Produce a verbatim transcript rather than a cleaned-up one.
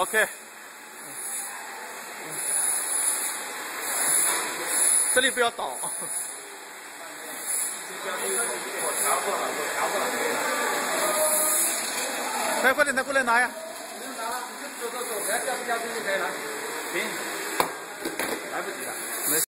OK。这里不要倒。快快点，他过来拿呀！ 不用拿了，你就走走走，不要掉不掉进就可以了。行，来不及了。